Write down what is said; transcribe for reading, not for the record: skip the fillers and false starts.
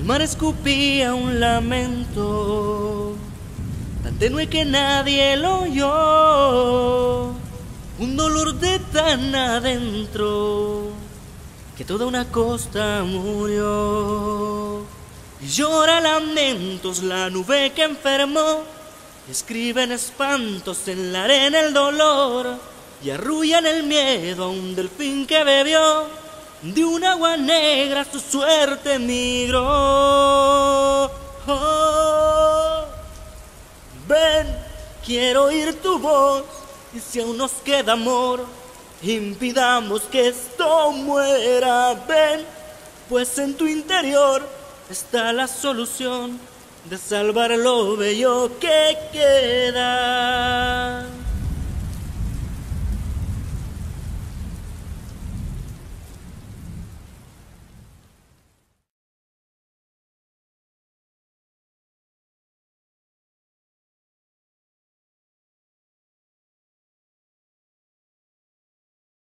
mar escupía un lamento tan tenue que nadie lo oyó, un dolor de tan adentro que toda una costa murió. Y llora lamentos la nube que enfermó, escriben espantos en la arena el dolor, y arrullan el miedo a un delfín que bebió de un agua negra, su suerte migró. Oh, ven, quiero oír tu voz, y si aún nos queda amor, impidamos que esto muera. Ven, pues en tu interior está la solución de salvar lo bello que queda.